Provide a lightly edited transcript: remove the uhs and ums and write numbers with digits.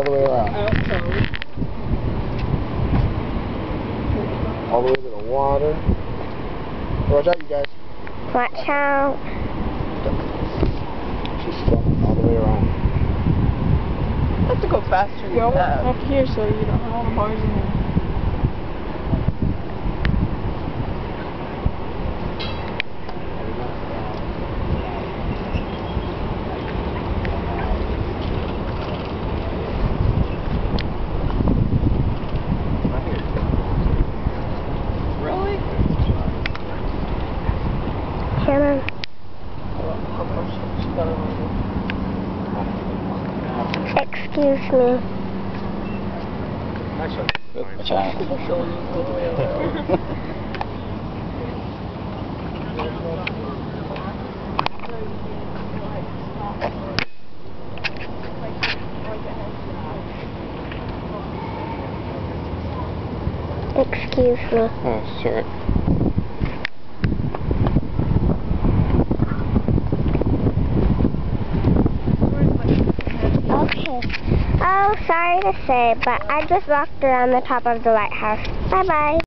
All the way around. All the way to the water. Watch out, you guys. Watch out. She's stuck all the way around. You have to go faster than that. Up here so you don't have all the bars in there. Hannah. Excuse me. Watch out. Excuse me. Oh, sorry. Okay. Oh, sorry to say, but I just walked around the top of the lighthouse. Bye-bye.